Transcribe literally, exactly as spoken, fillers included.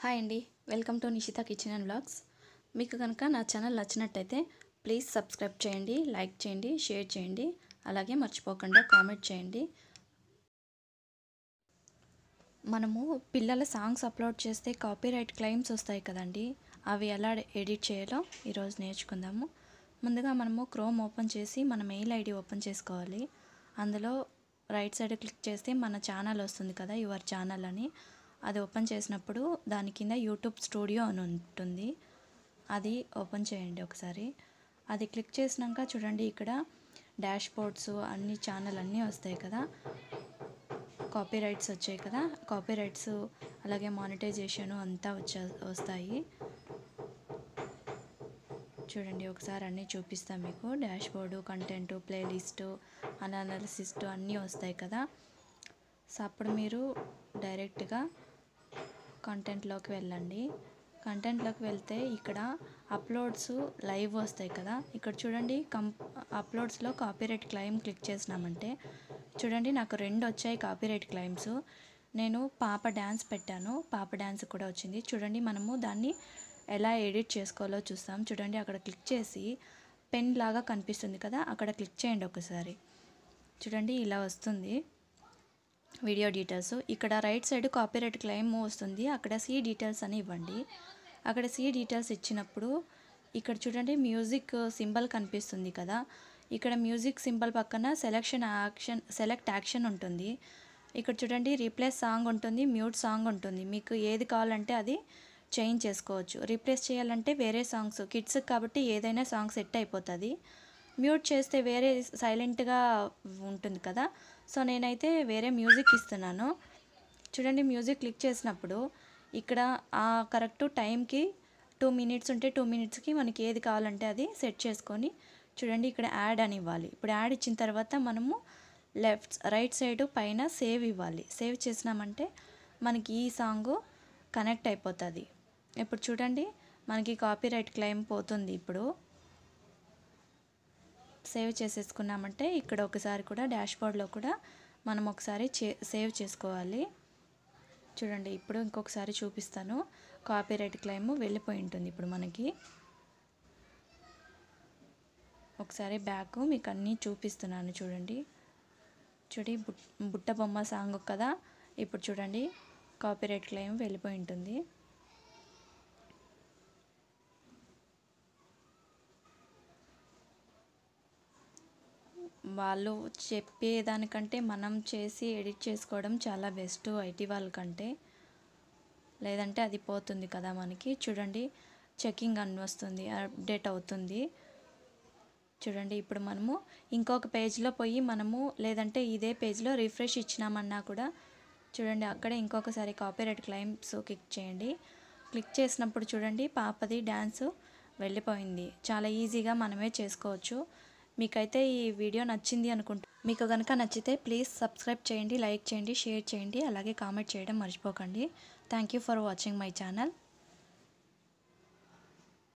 Hi అండి, welcome to Nishitha kitchen and vlogs. మీకు కనుక నా ఛానల్ నచ్చినట్టయితే ప్లీజ్ సబ్స్క్రైబ్ చేయండి, లైక్ చేయండి, షేర్ చేయండి, అలాగే మర్చిపోకుండా కామెంట్ చేయండి. మనము పిల్లల సాంగ్స్ అప్లోడ్ చేస్తే కాపీరైట్ క్లెయిమ్స్ వస్తాయి కదండి, అవి ఎలా ఎడిట్ చేయాలో ఈరోజు నేర్చుకుందాము. ముందుగా మనము క్రోమ్ ఓపెన్ చేసి మన మెయిల్ ఐడి ఓపెన్ చేసుకోవాలి. అందులో రైట్ సైడ్ క్లిక్ చేస్తే మన ఛానల్ వస్తుంది కదా, యువర్ ఛానల్ అని. అది ఓపెన్ చేసినప్పుడు దాని కింద యూట్యూబ్ స్టూడియో అని ఉంటుంది, అది ఓపెన్ చేయండి ఒకసారి. అది క్లిక్ చేసినాక చూడండి, ఇక్కడ డాష్ బోర్డ్స్ అన్ని ఛానల్ అన్నీ వస్తాయి కదా, కాపీ రైట్స్ వచ్చాయి కదా, కాపీ రైట్స్ అలాగే మానిటైజేషన్ అంతా వచ్చా వస్తాయి చూడండి. ఒకసారి అన్నీ చూపిస్తాను మీకు. Dashboard, content, playlist, analysis అన్నీ వస్తాయి కదా. సో అప్పుడు మీరు డైరెక్ట్గా కంటెంట్లోకి వెళ్ళండి. కంటెంట్లోకి వెళ్తే ఇక్కడ అప్లోడ్స్ లైవ్ వస్తాయి కదా, ఇక్కడ చూడండి. కం అప్లోడ్స్లో కాపీరైట్ క్లెయిమ్ క్లిక్ చేసినామంటే చూడండి, నాకు రెండు వచ్చాయి కాపీరైట్ క్లెయిమ్స్. నేను పాప డ్యాన్స్ పెట్టాను, పాప డ్యాన్స్ కూడా వచ్చింది. చూడండి, మనము దాన్ని ఎలా ఎడిట్ చేసుకోవాలో చూస్తాం. చూడండి, అక్కడ క్లిక్ చేసి పెన్ లాగా కనిపిస్తుంది కదా, అక్కడ క్లిక్ చేయండి ఒకసారి. చూడండి, ఇలా వస్తుంది వీడియో డీటెయిల్స్. ఇక్కడ రైట్ సైడ్ కాపీరైట్ క్లెయిమ్ వస్తుంది, అక్కడ సి డీటెయిల్స్ అని ఇవ్వండి. అక్కడ సి డీటెయిల్స్ ఇచ్చినప్పుడు ఇక్కడ చూడండి మ్యూజిక్ సింబల్ కనిపిస్తుంది కదా, ఇక్కడ మ్యూజిక్ సింబల్ పక్కన సెలెక్షన్ యాక్షన్ సెలెక్ట్ యాక్షన్ ఉంటుంది. ఇక్కడ చూడండి రీప్లేస్ సాంగ్ ఉంటుంది, మ్యూట్ సాంగ్ ఉంటుంది. మీకు ఏది కావాలంటే అది చేంజ్ చేసుకోవచ్చు. రీప్లేస్ చేయాలంటే వేరే సాంగ్స్, కిడ్స్ కాబట్టి ఏదైనా సాంగ్ సెట్ అయిపోతుంది. మ్యూట్ చేస్తే వేరే సైలెంట్గా ఉంటుంది కదా, సో నేనైతే వేరే మ్యూజిక్ ఇస్తున్నాను. చూడండి, మ్యూజిక్ క్లిక్ చేసినప్పుడు ఇక్కడ ఆ కరెక్ట్ టైంకి టూ మినిట్స్ ఉంటే టూ మినిట్స్కి మనకి ఏది కావాలంటే అది సెట్ చేసుకొని చూడండి ఇక్కడ యాడ్ అని ఇవ్వాలి. ఇప్పుడు యాడ్ ఇచ్చిన తర్వాత మనము లెఫ్ట్ రైట్ సైడ్ పైన సేవ్ ఇవ్వాలి. సేవ్ చేసినామంటే మనకి ఈ సాంగ్ కనెక్ట్ అయిపోతుంది. ఇప్పుడు చూడండి, మనకి కాపీరైట్ క్లెయిమ్ పోతుంది. ఇప్పుడు సేవ్ చేసేసుకున్నామంటే ఇక్కడ ఒకసారి కూడా డాష్ బోర్డ్లో కూడా మనం ఒకసారి చే సేవ్ చేసుకోవాలి. చూడండి, ఇప్పుడు ఇంకొకసారి చూపిస్తాను. కాపీరైట్ క్లెయిమ్ వెళ్ళిపోయి ఉంటుంది. ఇప్పుడు మనకి ఒకసారి బ్యాక్ మీకు అన్నీ చూపిస్తున్నాను. చూడండి చూడి బుట్ట బొమ్మ సాంగ్ కదా, ఇప్పుడు చూడండి కాపీరైట్ క్లెయిమ్ వెళ్ళిపోయి ఉంటుంది. వాళ్ళు చెప్పేదానికంటే మనం చేసి ఎడిట్ చేసుకోవడం చాలా బెస్ట్ ఐటీ వాళ్ళకంటే, లేదంటే అది పోతుంది కదా మనకి. చూడండి, చెకింగ్ అని వస్తుంది, అప్డేట్ అవుతుంది. చూడండి, ఇప్పుడు మనము ఇంకొక పేజ్లో పోయి మనము లేదంటే ఇదే పేజ్లో రిఫ్రెష్ ఇచ్చినామన్నా కూడా చూడండి, అక్కడే ఇంకొకసారి కాపీరైట్ క్లెయిమ్స్ క్లిక్ చేయండి. క్లిక్ చేసినప్పుడు చూడండి పాపది డ్యాన్స్ వెళ్ళిపోయింది. చాలా ఈజీగా మనమే చేసుకోవచ్చు. మీకైతే ఈ వీడియో నచ్చింది అనుకుంటా. మీకు కనుక నచ్చితే ప్లీజ్ సబ్స్క్రైబ్ చేయండి, లైక్ చేయండి, షేర్ చేయండి, అలాగే కామెంట్ చేయడం మర్చిపోకండి. Thank you for watching my channel.